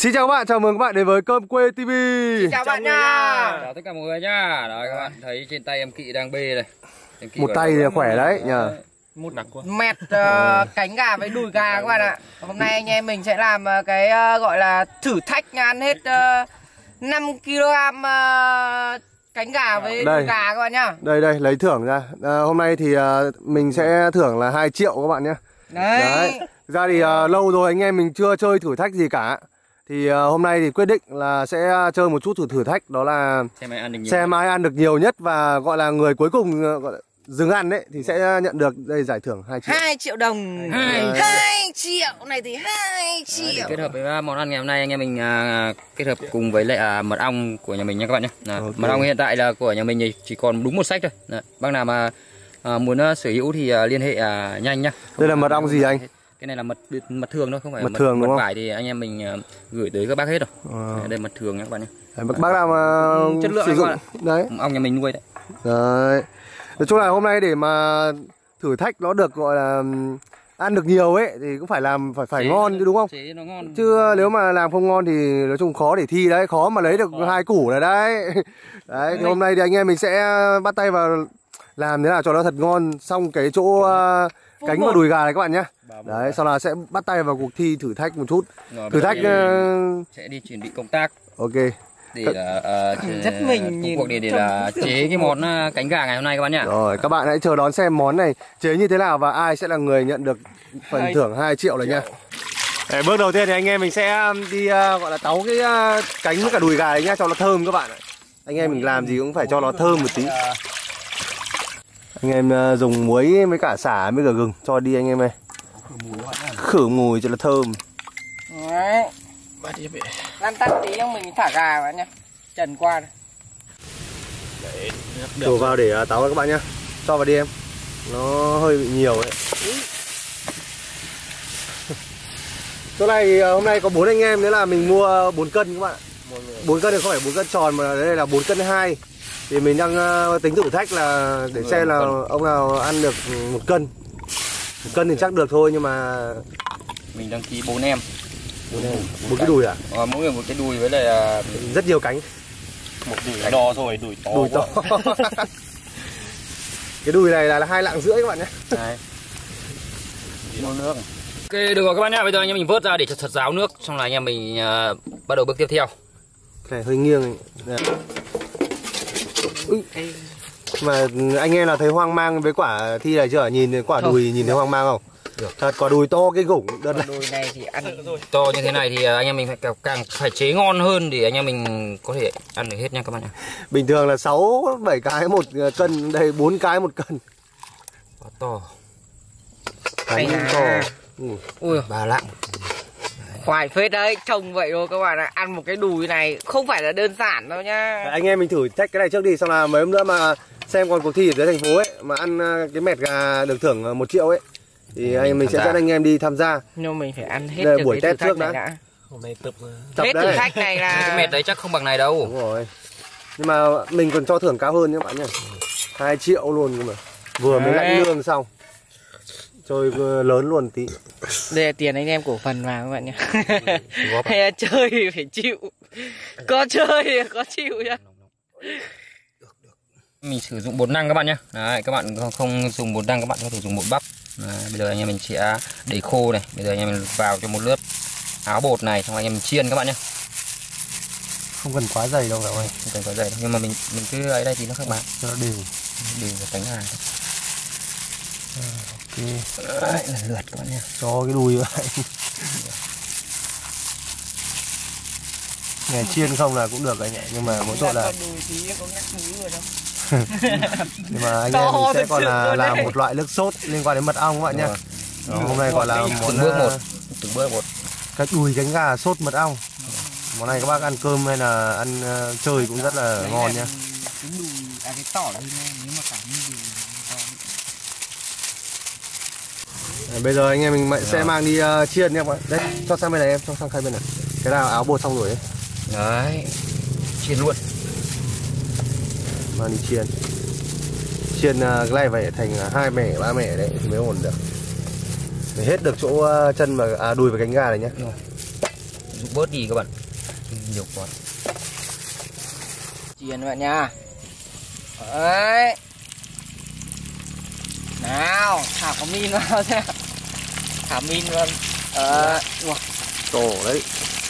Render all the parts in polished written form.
Xin chào các bạn, chào mừng các bạn đến với Cơm Quê TV. Xin chào bạn nha. Chào tất cả mọi người nhá. Đấy các bạn thấy trên tay em Kỵ đang bê này. Một tay thì khỏe đấy nhờ. Một mẹt cánh gà với đùi gà các bạn ạ. Hôm nay anh em mình sẽ làm cái gọi là thử thách ăn hết 5 kg cánh gà với đùi gà các bạn nhá. Đây lấy thưởng ra. Hôm nay thì mình sẽ thưởng là 2 triệu các bạn nhé. Đấy. Ra thì lâu rồi anh em mình chưa chơi thử thách gì cả. Thì hôm nay thì quyết định là sẽ chơi một chút thử thách, đó là xem ai ăn được nhiều nhất và gọi là người cuối cùng gọi là dừng ăn đấy thì sẽ nhận được đây giải thưởng 2 triệu. 2 triệu đồng. 2 triệu này thì 2 triệu. Kết hợp với món ăn ngày hôm nay anh em mình kết hợp cùng với lại mật ong của nhà mình nha các bạn nhé. Okay. Mật ong hiện tại là của nhà mình thì chỉ còn đúng một sách thôi. Đấy. Bác nào mà muốn sở hữu thì liên hệ nhanh nhá. Đây là mật ong gì anh? Cái này là mật thường thôi, không phải mật thường mật vải thì anh em mình gửi tới các bác hết rồi. Đây mật thường nha các bạn nhé. Bác nào mà chất lượng sử dụng đấy. Ong nhà mình nuôi đấy. Đấy. Nói chung là hôm nay để mà thử thách nó được gọi là ăn được nhiều ấy thì cũng phải làm phải ngon chứ đúng không? Chế nó ngon. Chứ nếu mà làm không ngon thì nói chung khó để thi đấy, khó mà lấy được 2 củ này đấy. Đấy thì hôm nay thì anh em mình sẽ bắt tay vào làm thế nào cho nó thật ngon, xong cái chỗ cánh và đùi gà này các bạn nhé. Đấy, sau đó sẽ bắt tay vào cuộc thi thử thách một chút. Thử thách sẽ đi chuẩn bị công tác. Ok. Để rất mình nhìn cuộc để là chế cái món cánh gà ngày hôm nay các bạn nhá. Rồi, các bạn hãy chờ đón xem món này chế như thế nào và ai sẽ là người nhận được phần thưởng 2 triệu này nha. Để bước đầu tiên thì anh em mình sẽ đi gọi là tấu cái cánh với cả đùi gà này nhá, cho nó thơm các bạn ạ. Anh em mình làm gì cũng phải cho nó thơm một tí. Anh em dùng muối với cả sả với cả gừng cho đi anh em ơi. Khử mùi cho nó thơm. Đấy. Lăn tăn tí xong mình thả gà bạn nhá. Trần qua này. Đổ vào để táo các bạn nhá. Cho vào đi em. Nó hơi bị nhiều đấy. Chỗ này thì hôm nay có 4 anh em, nữa là mình mua 4 cân các bạn. 4 cân thì không phải 4 cân tròn mà đây là 4 cân 2. Thì mình đang tính thử thách là để xem là ông nào ăn được 1 cân. 1 cân thì chắc được thôi nhưng mà mình đăng ký 4 em. 4 cái đùi à? Mỗi người một cái đùi với lại rất nhiều cánh. Một đùi đo rồi, đùi to. Đùi to. Cái đùi này là 2,5 lạng các bạn nhé. Đấy. Mua nước. Ok, được rồi các bạn nhá. Bây giờ anh em mình vớt ra để cho thật ráo nước, xong là anh em mình bắt đầu bước tiếp theo. Này hơi nghiêng. Mà anh em là thấy hoang mang với quả thi này chưa? Nhìn quả đùi nhìn thấy hoang mang không? Được. Thật quả đùi to cái gủng. Đùi này thì ăn to như thế này thì anh em mình phải càng phải chế ngon hơn để anh em mình có thể ăn được hết nha các bạn nhá. Bình thường là 6-7 cái 1 cân, đây 4 cái 1 cân. Quá to. Cánh to. Ui, 3 lạng. khoai phết đấy, trông vậy thôi các bạn ạ. Ăn một cái đùi này không phải là đơn giản đâu nha. Anh em mình thử thách cái này trước đi, xong là mấy hôm nữa mà xem còn cuộc thi ở dưới thành phố ấy mà ăn cái mẹt gà được thưởng 1 triệu ấy thì anh mình sẽ dẫn anh em đi tham gia. Nhưng mình phải ăn hết buổi test trước đã. Hôm nay tập hết thử thách này là cái mẹt đấy chắc không bằng này đâu. Đúng rồi. Nhưng mà mình còn cho thưởng cao hơn nhé các bạn nhé. 2 triệu luôn cơ mà. Vừa mới lãnh lương xong. Chơi lớn luôn tí. Đây là tiền anh em cổ phần vào các bạn nhé. Hay là chơi thì phải chịu. Có chơi thì có chịu nhá. Mình sử dụng bột năng các bạn nhé. Đấy, các bạn không dùng bột năng các bạn có thể dùng bột bắp. Đấy, bây giờ anh em mình sẽ để khô này. Bây giờ anh em mình vào cho một lớp áo bột này, xong anh em mình chiên các bạn nhé. Không cần quá dày đâu các bạn ơi. Không cần quá dày đâu. Nhưng mà mình cứ ấy đây thì nó khác bạn. Cho nó đều. Đều vào cánh gà. Ok. Đấy, lần lượt các bạn nhé. Cho cái đùi vậy. Ngày chiên không là cũng được anh ạ, nhưng mà mỗi tội là nhưng mà anh em mình sẽ còn là làm một loại nước sốt liên quan đến mật ong các bạn nhé. Hôm nay gọi là món từng bước một cái đùi cánh gà sốt mật ong. Món này các bác ăn cơm hay là ăn chơi cũng rất là ngon nha. Cái đùi cái tỏi thôi nha, nếu mà cả đùi. Bây giờ anh em mình sẽ mang đi chiên nha các bạn. Đấy, cho sang bên này em, cho sang hai bên này. Cái nào áo bột xong rồi ấy. Đấy, chiên luôn. Mang đi chiên. Chiên cái này phải thành 2 mẻ, 3 mẻ đấy thì mới ổn được. Để hết được chỗ chân và đùi và cánh gà này nhé. dụng bớt đi các bạn, nhiều quá. Chiên các bạn nha. Đấy. Nào, thả có min vào xem. Thả min vào. Tổ đấy.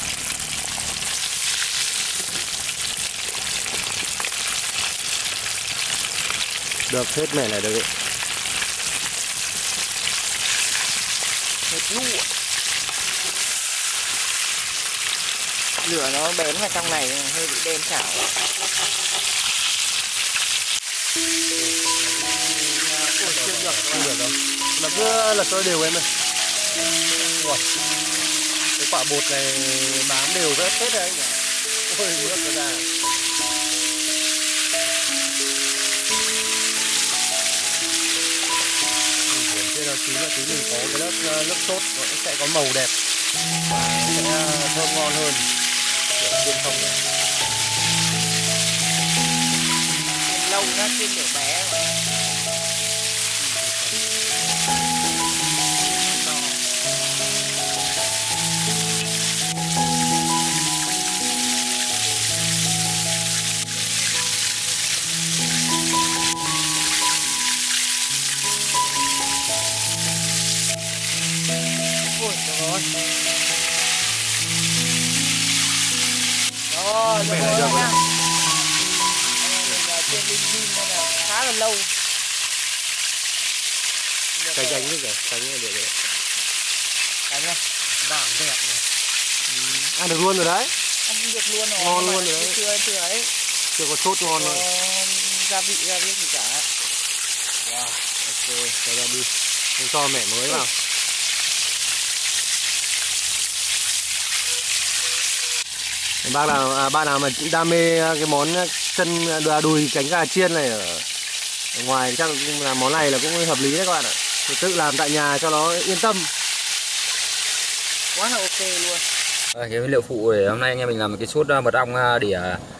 Được hết mẻ này được đấy. Hết lụ. Lửa nó bén vào trong này hơi bị đen chảo. Được rồi. Mà cứ lật cho đều em ơi. Ủa. Cái quả bột này bám đều rất hết đấy anh nhỉ. Ôi nước nó ra. Trên đó tí nữa tí mình có cái lớp sốt nó sẽ có màu đẹp và sẽ thơm ngon hơn kiểu chiên không này. Chiên lâu nó chiên kiểu bé mà. Ôi trời ơi. Rồi, được rồi nha. Mình chiên linh linh nên là khá là lâu. Cánh cánh nữa kìa, cánh này được đấy. Cánh này, vàng đẹp này. Ăn được luôn rồi đấy. Ăn được luôn rồi. Ngon luôn rồi đấy. Chưa ấy. Chưa có sốt ngon thôi. Gia vị ra biết gì cả. Wow, ok, cho ra đi. Không cho mẻ mới vào. Bạn nào mà đam mê cái món chân đùi cánh gà chiên này ở ngoài chắc là món này là cũng hợp lý đấy các bạn ạ. Thì tự làm tại nhà cho nó yên tâm. Quá là ok luôn. Cái nguyên liệu phụ để hôm nay anh em mình làm cái sốt mật ong để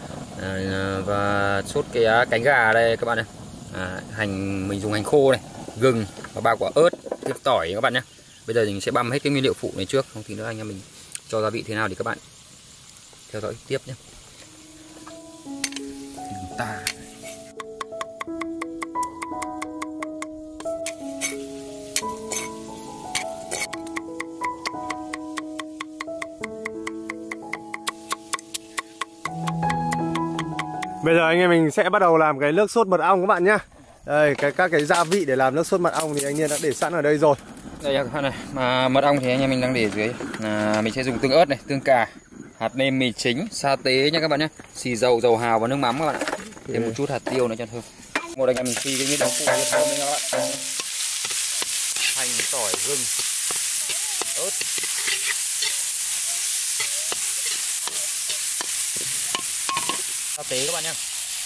và sốt cái cánh gà đây các bạn này. Hành mình dùng hành khô này, gừng và 3 quả ớt, thêm tỏi các bạn nhé. Bây giờ mình sẽ băm hết cái nguyên liệu phụ này trước, không thì nữa anh em mình cho gia vị thế nào thì các bạn theo dõi tiếp nhé. Ta Bây giờ anh em mình sẽ bắt đầu làm cái nước sốt mật ong các bạn nhá. Đây, các cái gia vị để làm nước sốt mật ong thì anh Nhiên đã để sẵn ở đây rồi. đây các bạn này, mà mật ong thì anh em mình đang để dưới. Mình sẽ dùng tương ớt này, tương cà, hạt nêm, mì chính, sa tế nha các bạn nhé, xì dầu, dầu hào và nước mắm các bạn ạ. Thêm một chút hạt tiêu nữa cho thơm. Một anh em mình phi cái nguyên liệu phụ cho thơm nha các bạn. Hành, tỏi, gừng, ớt, sa tế các bạn nhé.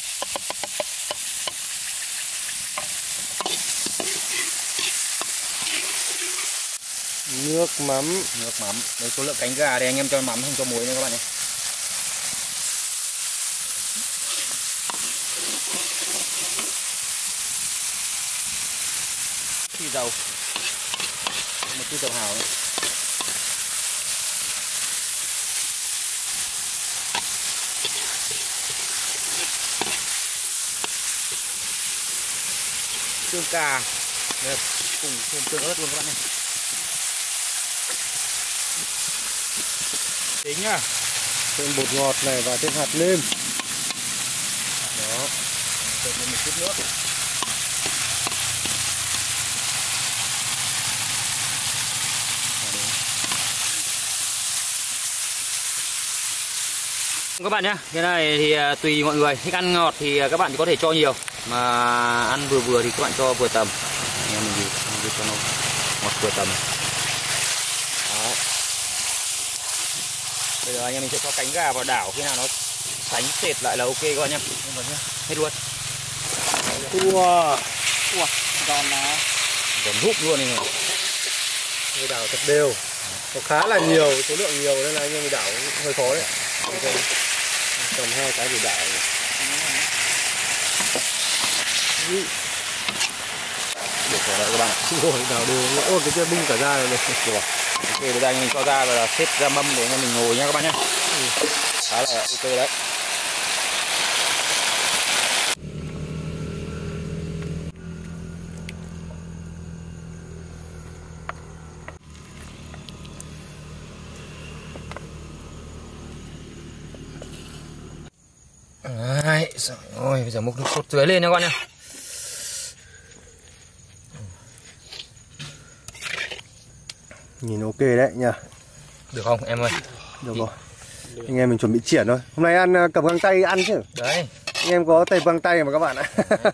Nước mắm. Đây số lượng cánh gà đây anh em cho mắm không cho muối nữa các bạn nhé. Xì dầu, một chút dầu hào nữa. Tương cà, đây, cùng thêm tương ớt luôn các bạn này. Tính nhá. Thêm bột ngọt này và thêm hạt nêm. Đó, thêm một chút nước. Các bạn nhé, cái này thì tùy mọi người, thích ăn ngọt thì các bạn có thể cho nhiều, mà ăn vừa vừa thì các bạn cho vừa tầm. Anh em mình thì cho nó ngọt vừa tầm. Đó. Bây giờ anh em mình sẽ cho cánh gà vào đảo, khi nào nó sánh sệt lại là ok các bạn nhé. Hết luôn. Wow, Giòn mà. Giòn rúp luôn này. Người đảo thật đều. Nó khá là nhiều, số lượng nhiều nên là anh em mình đảo cũng hơi khó đấy. Cầm 2 cái để đảo. Được rồi đấy các bạn ạ. Rồi đảo đều. Ôi cái kia bung cả ra này. Ok, bây giờ anh mình cho ra và xếp ra mâm để anh em mình ngồi nha các bạn nhé. Khá là ok đấy. Đấy, rồi bây giờ múc nước sốt dưới lên nha các bạn nhé. Nhìn ok đấy nha. Được không em ơi? Được rồi. Anh em mình chuẩn bị triển thôi. Hôm nay ăn cầm găng tay ăn chứ. Đấy. Anh em có tay găng tay mà các bạn ạ.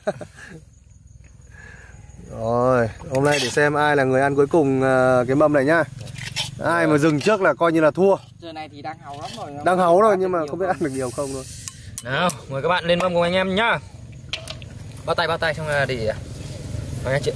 Rồi, hôm nay để xem ai là người ăn cuối cùng cái mâm này nhá. Ai mà dừng trước là coi như là thua. Giờ này thì đang háu lắm rồi. Đang háu rồi nhưng mà không biết ăn được nhiều không thôi. Nào, mời các bạn lên mâm cùng anh em nhá. Bao tay xong là để nói chuyện.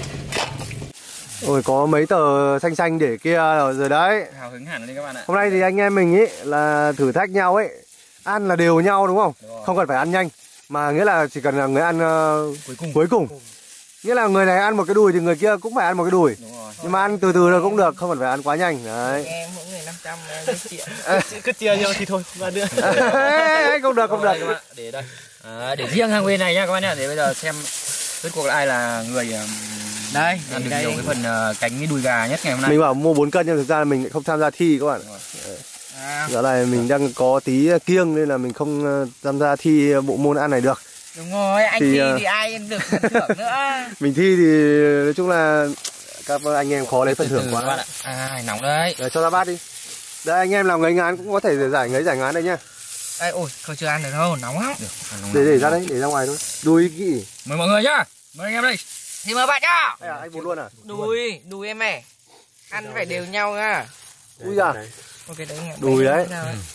Ôi có mấy tờ xanh xanh để kia rồi đấy. Hào hứng hẳn lên các bạn ạ. Hôm nay thì anh em mình ý là thử thách nhau ấy. Ăn là đều nhau đúng không? Không cần phải ăn nhanh. Mà nghĩa là chỉ cần là người ăn cuối cùng. Nghĩa là người này ăn một cái đùi thì người kia cũng phải ăn một cái đùi. Nhưng mà ăn từ từ rồi cũng được, không cần phải ăn quá nhanh. Đấy. Em mỗi người 500 em triệu. Cứ chia nhau thì thôi, không ăn nữa. Không được. Để đây. Để riêng hàng bên này nha các bạn nhá. Để bây giờ xem rốt cuộc là ai là người Đây, ăn được nhiều cái phần cánh cái đùi gà nhất ngày hôm nay. Mình bảo mua 4 cân nhưng thực ra là mình lại không tham gia thi các bạn. Giờ này mình đang có tí kiêng nên là mình không tham gia thi bộ môn ăn này được. Đúng rồi, anh thi thì ai được phần thưởng nữa. Mình thi thì nói chung là các anh em khó lấy phần thưởng quá. Bạn ạ. Nóng đấy. Rồi, cho ra bát đi. Đây anh em làm ngấy ngán cũng có thể giải ngán đây nhá. Đây, ôi, không chưa ăn được đâu, nóng lắm. Để ra đấy, để ra ngoài thôi. Đùi kỹ. Mời mọi người nhá. Mời anh em đây. Thì mời bạn nhá. Anh muốn luôn à? Đùi em này. Ăn phải đều nhau nha. Ui da. Ok đấy. Đùi đấy.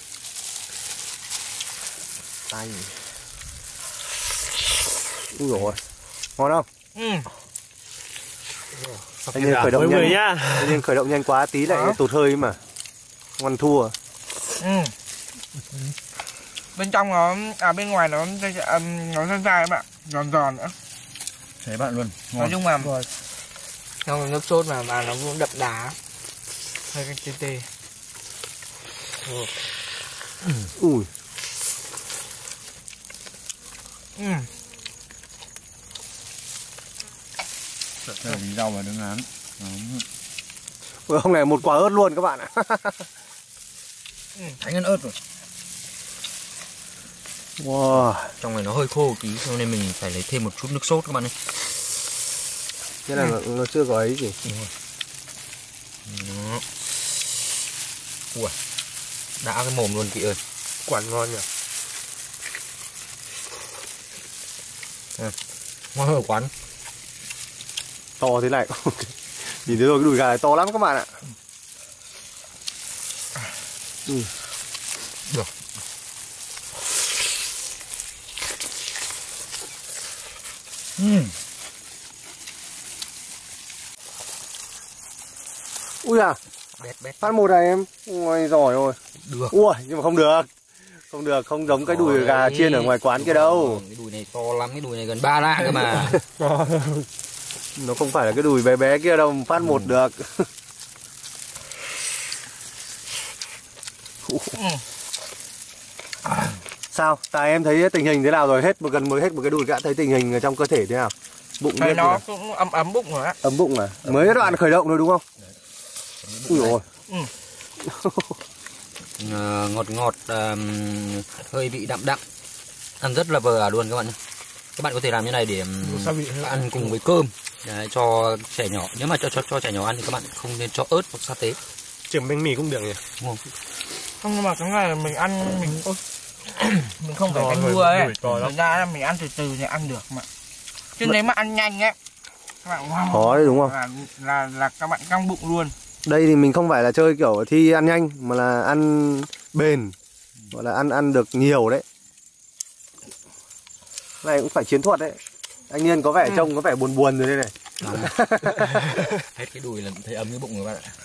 Tay. Ui dồi ôi. Ngon không? Anh em khởi động nhanh nhá. Anh em khởi động nhanh quá tí lại tụt hơi mà. Ngon thua. Bên trong nó bên ngoài nó dai dai các bạn, giòn giòn nữa. Thế bạn luôn. Ngon. Nói chung là trong nước sốt mà nó cũng đậm đá. Hơi cái tê tê. Ui. Tí rau vào đứng án. Hôm nay một quả ớt luôn các bạn ạ. Thánh ăn ớt rồi. Wow. Trong này nó hơi khô tí cho nên mình phải lấy thêm một chút nước sốt các bạn ơi. Thế là nó chưa có ấy gì. Ui. Đã cái mồm luôn chị ơi. Quả ngon nhỉ. Ngon hơn ở quán. To thế này. Nhìn thấy rồi cái đùi gà này to lắm các bạn ạ. Được. Ui à. Bét. Phát một này em. Ôi giỏi rồi. Được. Ui nhưng mà không được. Không giống cái đùi gà chiên ở ngoài quán kia đâu. Cái đùi này to lắm, cái đùi này gần 3 lạng cơ mà. Nó không phải là cái đùi bé bé kia đâu, phát một được. Sao? Tài em thấy tình hình thế nào rồi? Mới hết một cái đùi đã thấy tình hình trong cơ thể thế nào? Bụng biết nó cũng ấm bụng rồi á. Ấm bụng à? Mới cái đoạn khởi động thôi đúng không? Ui dồi ôi. Ngọt hơi bị đậm, ăn rất là vừa luôn các bạn nhé. Các bạn có thể làm như này để ăn cùng với cơm. Đấy, cho trẻ nhỏ. Nếu mà cho trẻ nhỏ ăn thì các bạn không nên cho ớt hoặc sa tế. Chấm bánh mì cũng được nhỉ? Đúng không? Không, nhưng mà cái này mình ăn mình không phải canh đua ấy. Thực ra là mình ăn từ từ thì ăn được mà. Chứ nếu mà ăn nhanh ấy các bạn khó đấy đúng không? Là các bạn căng bụng luôn. Đây thì mình không phải là chơi kiểu thi ăn nhanh mà là ăn bền, gọi là ăn được nhiều đấy. Này cũng phải chiến thuật đấy. Anh Niên có vẻ trông có vẻ buồn rồi đây này. Hết cái đùi là thấy ấm cái bụng rồi bạn ạ.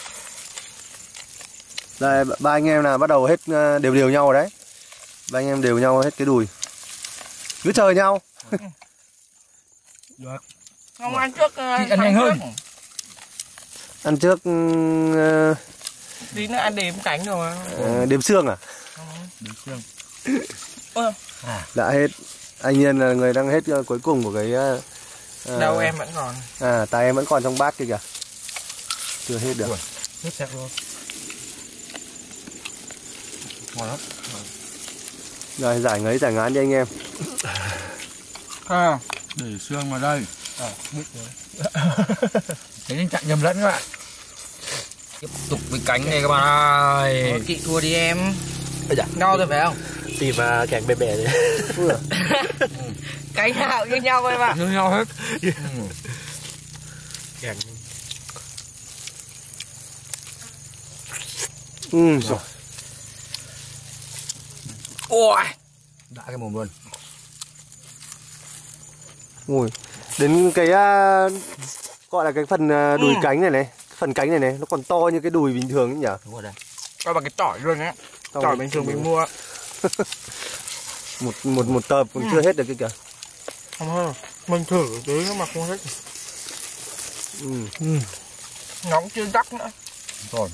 Đây ba anh em là bắt đầu hết đều nhau rồi đấy. Ba anh em đều nhau hết cái đùi. Cứ chờ nhau. Được. Không ăn trước thì ăn nhanh hơn. Ăn trước tí nữa ăn đếm cánh rồi. đếm xương à? Đếm xương. Đã hết. Anh Nhiên là người đang hết cuối cùng của cái đâu em vẫn còn. Tài em vẫn còn trong bát kia kìa. Chưa hết được. Hết sạch luôn. Ngon lắm. Rồi giải ngấy giải ngán đi anh em. Để xương vào đây. Thế nên chặn nhầm lẫn các bạn. Tiếp tục với cánh này các bạn ơi. Chị thua đi em. No rồi phải không? Tìm cảnh bè bè đấy. Cánh nào như nhau em ạ. Như nhau hết. Cảnh. Rồi. Ôi. Đã cái mồm luôn. Ui. Đến cái gọi là cái phần đùi cánh này này, phần cánh này nó còn to như cái đùi bình thường ấy nhỉ? Đúng rồi đây. Coi bằng cái tỏi luôn á. Tỏi bình thường mình mua. một tờ cũng chưa hết được cái kìa. Không hơn. Mình thử tí mà không hết. Nó cũng chưa rắc nữa. Rồi.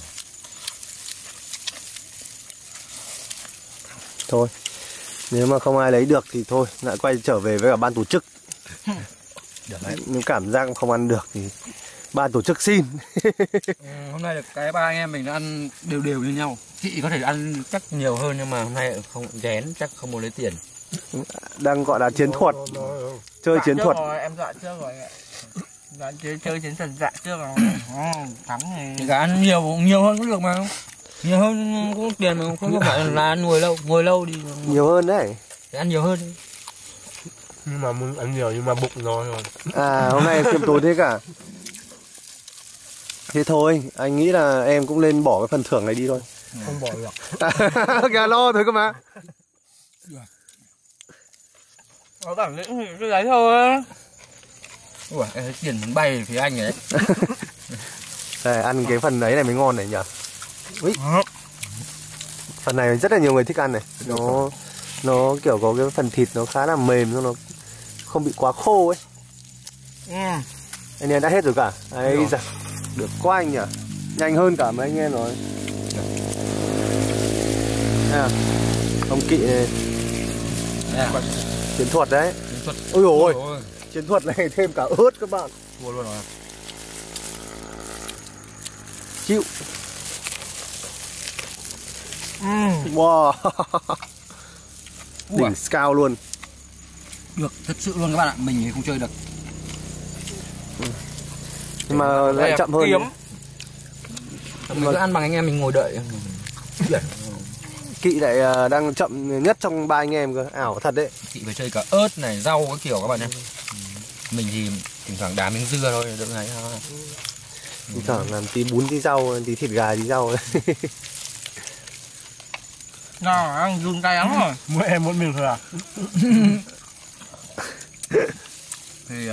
Thôi. Nếu mà không ai lấy được thì thôi, lại quay trở về với cả ban tổ chức. Được đấy. Nếu cảm giác không ăn được thì ban tổ chức xin. Hôm nay được cái ba anh em mình đã ăn đều đều như nhau. Chị có thể ăn chắc nhiều hơn nhưng mà hôm nay không rén chắc không muốn lấy tiền. Đang gọi là chiến thuật. Chơi chiến thuật. Rồi, em dọa trước rồi. Dọa chơi chiến thuật dạ trước rồi. Thắng thì Cả ăn nhiều hơn cũng được mà. Nhiều hơn cũng tiền mà không phải là ăn ngồi lâu đi. Nhiều hơn đấy. Để ăn nhiều hơn. Nhưng mà muốn ăn nhiều nhưng mà bụng no rồi. Hôm nay em kiêm tốn thế cả. Thế thôi, anh nghĩ là em cũng lên bỏ cái phần thưởng này đi thôi. Không bỏ được. Gà lo thôi cơ mà. có bản lĩnh thì cứ lấy thôi. Ủa, em thấy tiền muốn bay phía anh đấy. Đây, ăn cái phần đấy này mới ngon này nhỉ. Ui. Phần này rất là nhiều người thích ăn này. Nó kiểu có cái phần thịt nó khá là mềm, nó không bị quá khô ấy. Anh em đã hết rồi cả. Đấy, dạ. Được quá anh nhỉ. Nhanh hơn cả mấy anh em rồi. Ông Kỵ này. Chiến thuật đấy. Ôi dồi ôi. Chiến thuật này thêm cả ớt các bạn. Thua luôn rồi. Chịu. Wow. Đỉnh Scout luôn. Được, thật sự luôn các bạn ạ. Mình thì không chơi được. Nhưng mà lại chậm hơn. Mình cứ ăn bằng anh em mình ngồi đợi. Kỵ lại đang chậm nhất trong ba anh em cơ. Ảo thật đấy. Kỵ phải chơi cả ớt này, rau các kiểu các bạn nhé. Mình thì thỉnh thoảng đá miếng dưa thôi, được ngày thôi. Thỉnh thoảng làm tí bún tí rau, tí thịt gà tí rau. Nó ăn run tay lắm rồi. Mỗi em muốn mình thôi à? Thì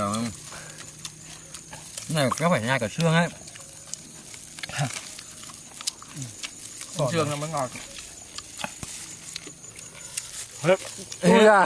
cái này có phải nhai cả xương ấy. Xương nó mới ngọt. Ui da.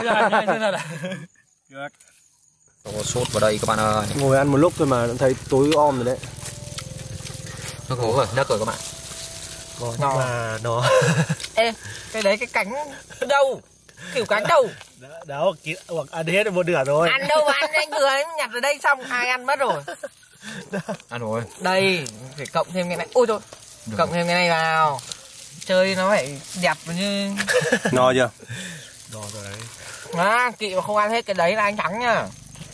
Có sốt vào đây các bạn ơi. Ngồi ăn một lúc thôi mà thấy tối om rồi đấy. Nó khổ rồi, nấc rồi các bạn. Nhưng mà nó... Ê, cái đấy cái cánh đâu? Kiểu cánh đâu? Đó, hoặc ăn hết một nửa rồi. Ăn đâu mà ăn, anh vừa nhặt ở đây xong ai ăn mất rồi. Ăn rồi. Đây, phải cộng thêm cái này. Ôi thôi, cộng thêm cái này vào. Chơi nó phải đẹp như... No chưa? No rồi đấy. Kỵ mà không ăn hết cái đấy là anh thắng nha.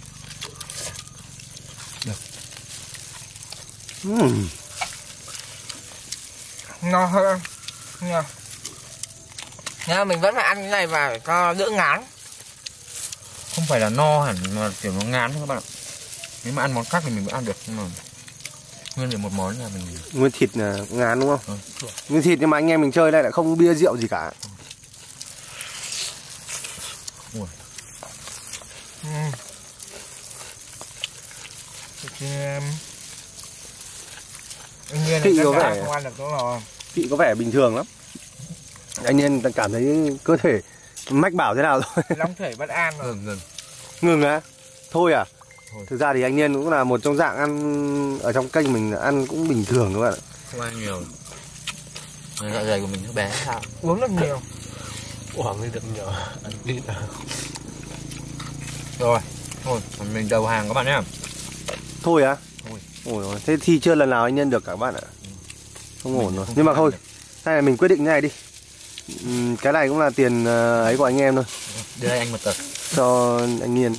No hơn nha. Nha, mình vẫn phải ăn cái này vào để cho đỡ ngán. Không phải là no hẳn mà kiểu nó ngán thôi các bạn ạ. Nếu mà ăn món khác thì mình vẫn ăn được, nhưng mà nguyên liệu một món là mình... Nguyên thịt là ngán đúng không? Nguyên thịt nhưng mà anh em mình chơi đây lại không bia rượu gì cả. Kỵ có vẻ không ăn được đúng rồi. Kỵ có vẻ bình thường lắm. Anh em cảm thấy cơ thể mách bảo thế nào rồi? Long thể bất an rồi. Ngừng. Ngừng á? Thôi à? Thực ra thì anh Niên cũng là một trong dạng ăn ở trong kênh mình ăn cũng bình thường các bạn ạ. Không ăn nhiều. Dạ dày của mình nó bé sao? Uống được nhiều. Uống đi được nhiều. Ăn đi nào. Rồi, thôi mình đầu hàng các bạn nhé. Thôi á? Thôi. Ôi rồi, thế thì chưa lần nào anh Nhân được các bạn ạ. Không ổn rồi. Nhưng mà thôi, hay là mình quyết định như này đi. Cái này cũng là tiền ấy của anh em thôi. Đưa đây anh một tờ. Cho anh Niên.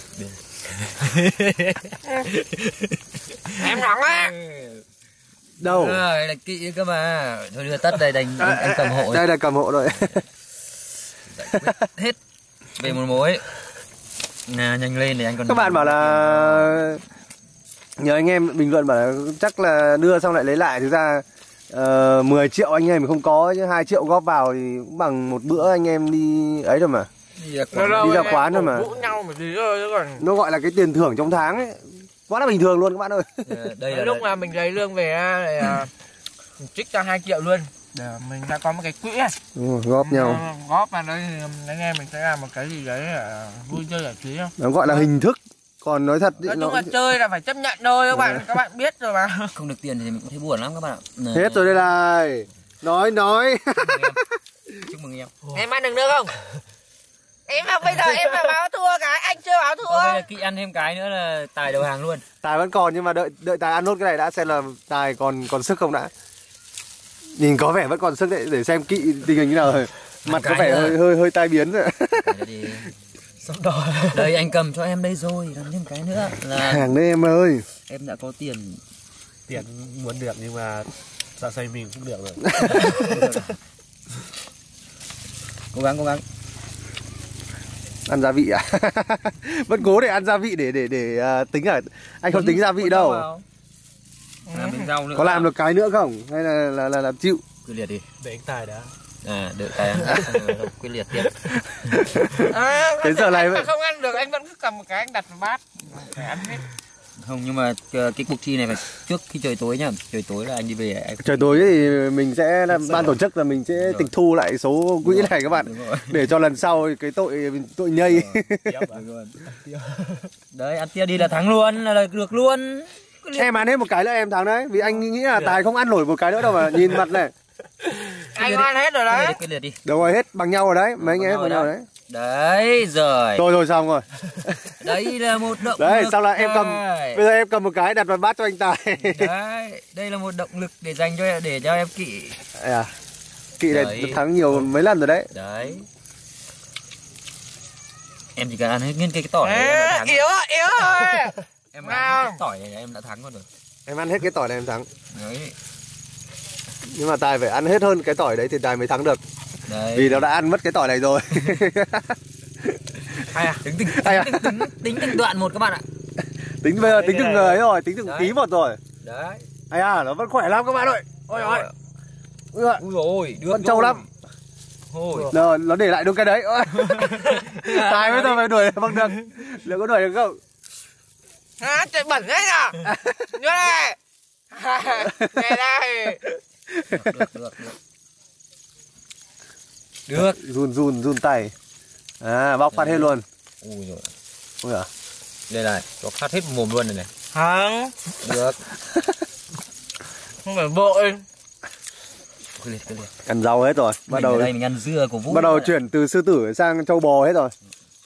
Em thắng á. Đâu? Đây là kỵ cơ mà. Thôi đưa tất đây anh cầm hộ. Đây là cầm hộ rồi. Giải quyết hết về một mối. Nhanh lên để anh còn. Các bạn bảo là nhờ anh em bình luận bảo là chắc là đưa xong lại lấy lại. Thực ra 10 triệu anh em mình không có chứ 2 triệu góp vào thì cũng bằng một bữa anh em đi ấy rồi mà. Đi ra quán thôi mà. Nhau một tí thôi chứ còn. Nó gọi là cái tiền thưởng trong tháng ấy. Quá là bình thường luôn các bạn ơi. Đây là lúc mà mình lấy lương về thì mình trích ra 2 triệu luôn. Để mình đã có một cái quỹ này. Góp nhau. Góp vào đây thì anh em mình sẽ làm một cái gì đấy vui chơi giải trí không? Nó gọi là hình thức. Còn nói thật nói chung là chơi là phải chấp nhận thôi các bạn biết rồi mà. Không được tiền thì mình cũng thấy buồn lắm các bạn ạ. Hết rồi đây này. Nói. Chúc mừng em. Em ăn được nữa không? Em không, bây giờ em phải báo thua cái, anh chưa báo thua. Bây giờ Kỵ ăn thêm cái nữa là Tài đầu hàng luôn. Tài vẫn còn nhưng mà đợi Tài ăn nốt cái này đã xem là Tài còn sức không đã. Nhìn có vẻ vẫn còn sức đấy, để xem Kỵ tình hình như nào rồi. Mặt có vẻ hơi tai biến rồi. Đây anh cầm cho em đây rồi, làm thêm cái nữa là hàng đấy em ơi. Em đã có tiền. Tiền muốn được nhưng mà dạ dày mình cũng được rồi. Cố gắng. Ăn gia vị à? Vẫn cố để ăn gia vị để tính à? Anh không tính gia vị đâu. Làm thêm rau nữa. Có làm được cái nữa không? Hay là chịu? Quyết liệt đi. Để anh Tài đã. Đợi Tài ăn quyết liệt tiếp. Đến giờ này anh không ăn được anh vẫn cứ cầm một cái anh đặt vào bát phải ăn hết. Không, nhưng mà cái cuộc thi này phải trước khi trời tối nhá. Trời tối là anh đi về. Trời tối thì mình sẽ ban tổ chức là mình sẽ tịch thu lại số quỹ này các bạn. Để cho lần sau cái tội nhây. Đấy, ăn tiếp đi là thắng luôn, là được luôn. Em ăn hết một cái nữa em thắng đấy. Vì anh nghĩ là Tài không ăn nổi một cái nữa đâu mà. Nhìn mặt này. Anh ăn hết rồi đấy. Quyết liệt đi. Đâu rồi, hết bằng nhau rồi đấy. Mấy anh em hết bằng nhau rồi đấy. Đấy rồi. Rồi xong rồi. Đây là một động đấy, lực. Sau là em cầm. Bây giờ em cầm một cái đặt vào bát cho anh Tài. Đấy, đây là một động lực để dành cho em Kỵ. Kỵ này thắng nhiều mấy lần rồi đấy. Đấy. Em chỉ cần ăn hết nguyên cái tỏi này em đã thắng. Yếu thôi. Em ăn cái tỏi này em đã thắng rồi. Em ăn hết cái tỏi này em thắng. Đấy. Nhưng mà Tài phải ăn hết hơn cái tỏi đấy thì Tài mới thắng được. Đấy. Vì nó đã ăn mất cái tỏi này rồi. Tính từng đoạn một các bạn ạ. Tính bây giờ tính từng người ấy rồi, tính từng tí một rồi. Đấy. Nó vẫn khỏe lắm các bạn ơi. Ôi ôi. Ui dồi, được vẫn trâu lắm. Rồi, nó để lại đúng cái đấy. Tài bây giờ phải đuổi bằng được. Liệu có đuổi được không? Trời bẩn đấy à? Nhớ đây. Nghe đây. Được. Run tay. Bóc phát hết luôn. Ui rồi. Ui à. Đây này, bóc phát hết mồm luôn này này. Thắng. Được. Không phải vội. Quyết liệt. Ăn rau hết rồi. Bắt đầu đây mình ăn dưa của Vũ. Bắt đầu chuyển từ sư tử sang trâu bò hết rồi.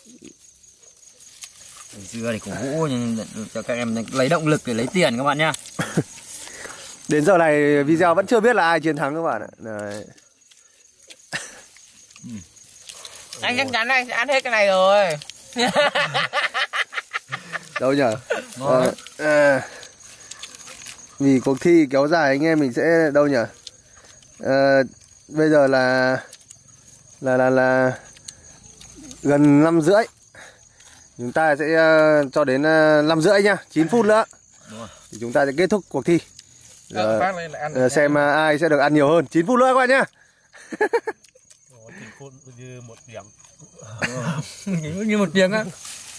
Dưa này của Vũ nhưng cho các em lấy động lực để lấy tiền các bạn nhá. Đến giờ này video vẫn chưa biết là ai chiến thắng các bạn ạ. Đấy. Anh chắc chắn anh sẽ ăn hết cái này rồi. Đâu nhở? Vì cuộc thi kéo dài anh em mình sẽ đâu nhở? Bây giờ là gần 5:30. Chúng ta sẽ cho đến 5:30 nhá, 9 phút nữa. Thì chúng ta sẽ kết thúc cuộc thi. Xem ai sẽ được ăn nhiều hơn. 9 phút nữa các bạn nhá. 9 phút như một tiếng. Như một tiếng á.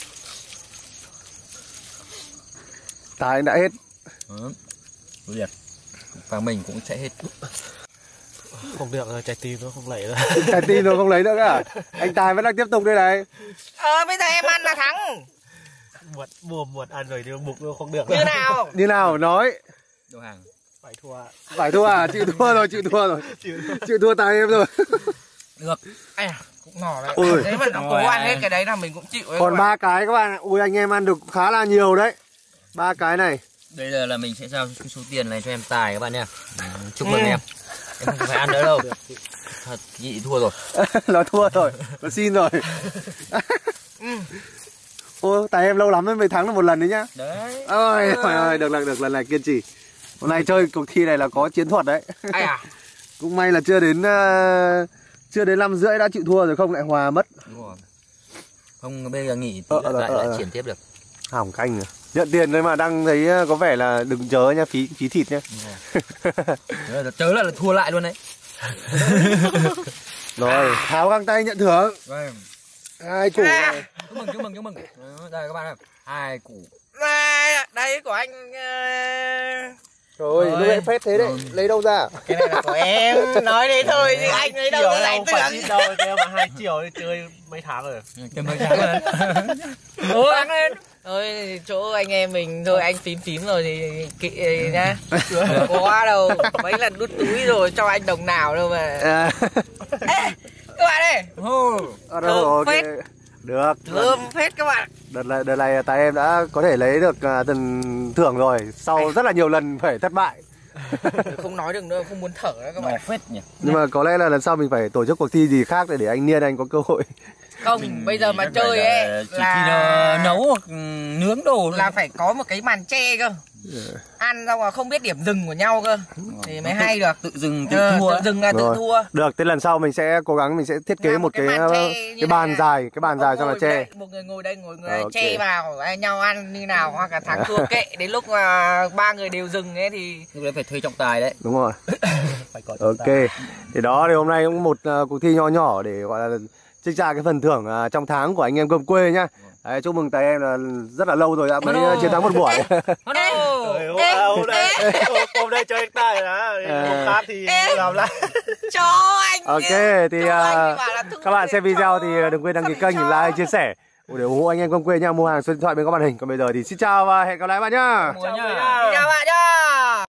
Tài đã hết. Liệt. Và mình cũng sẽ hết. Không được rồi, trái tim nó không lấy nữa. Trái tim nó không lấy nữa cả. Anh Tài vẫn đang tiếp tục đây này. Bây giờ em ăn là thắng. Muộn ăn rồi nhưng bụng nó không được. Như nào? Như nào nói. Đồ hàng. Phải thua. Phải thua à? Chịu thua rồi, chịu thua tay em rồi. Được. Ai à, cũng ngỏ đấy. Ui. Thế mà nó cố ăn hết cái đấy là mình cũng chịu ấy. Còn 3 cái các bạn. Ui anh em ăn được khá là nhiều đấy. 3 cái này. Bây giờ là mình sẽ giao số tiền này cho em Tài các bạn nha. Chúc mừng em. Em không phải ăn nữa đâu. Thật chị thua rồi. Nó thua rồi, nó xin rồi. Ô, Tài em lâu lắm mới thắng được một lần đấy nhá. Đấy. Ôi, ơi, được lần này kiên trì. Hôm nay chơi cuộc thi này là có chiến thuật đấy. Ai à? Cũng may là chưa đến 5:30 đã chịu thua rồi, không lại hòa mất. Đúng rồi. Không bây giờ nghỉ tí lại triển tiếp được. Hỏng canh rồi. Nhận tiền đấy mà đang thấy có vẻ là đừng chớ nha, phí thịt nhá. Chớ là thua lại luôn đấy. Rồi, tháo găng tay nhận thưởng. Vâng. 2 củ này. Chúc mừng. Đây các bạn ơi. 2 củ. Đây của anh. Trời ơi, lúc ấy phết thế đấy, lấy đâu ra? Cái này là của em, nói đấy thôi chứ anh lấy đâu ra lại tưởng. Đâu em mà 2 triệu đi chơi mấy tháng rồi. Chơi mấy tháng rồi. Ôi ăn lên. Thôi chỗ anh em mình thôi anh phím rồi thì kỵ nhá. Có đâu, mấy lần đút túi rồi cho anh đồng nào đâu mà. Ê, các bạn ơi. Thơm phết. Được. Thơm phết các bạn. Đợt này tại em đã có thể lấy được tiền thưởng rồi, sau rất là nhiều lần phải thất bại. Không nói được nữa, không muốn thở nữa các bạn. Phết nhỉ. Nhưng mà có lẽ là lần sau mình phải tổ chức cuộc thi gì khác để anh Niên anh có cơ hội. Không, bây giờ mà chơi ấy chỉ khi nấu hoặc nướng đồ là phải có một cái màn che cơ. Ăn xong là không biết điểm dừng của nhau cơ thì mới hay được. Tự dừng tự thua. Tự dừng là tự thua. Được, thế lần sau mình sẽ cố gắng mình sẽ thiết kế một cái bàn dài, xong là che. Một người ngồi đây, ngồi người che vào nhau ăn như nào, hoặc là thắng thua kệ, đến lúc mà 3 người đều dừng ấy thì lúc đấy phải thuê trọng tài đấy. Đúng rồi. Ok. Thì đó thì hôm nay cũng một cuộc thi nho nhỏ để gọi là trích ra cái phần thưởng trong tháng của anh em Cơm Quê nhá. Đấy, chúc mừng Tài em là rất là lâu rồi đã mới chiến thắng một buổi. Hôm nay chơi Tài đó, hôm khác thì làm lại. Cho anh. Ok, thì các bạn xem video thì đừng quên đăng ký kênh, like, chia sẻ để ủng hộ anh em Cơm Quê nha, mua hàng số điện thoại bên có màn hình. Còn bây giờ thì xin chào và hẹn gặp lại các bạn nhá. Chào bạn nhá.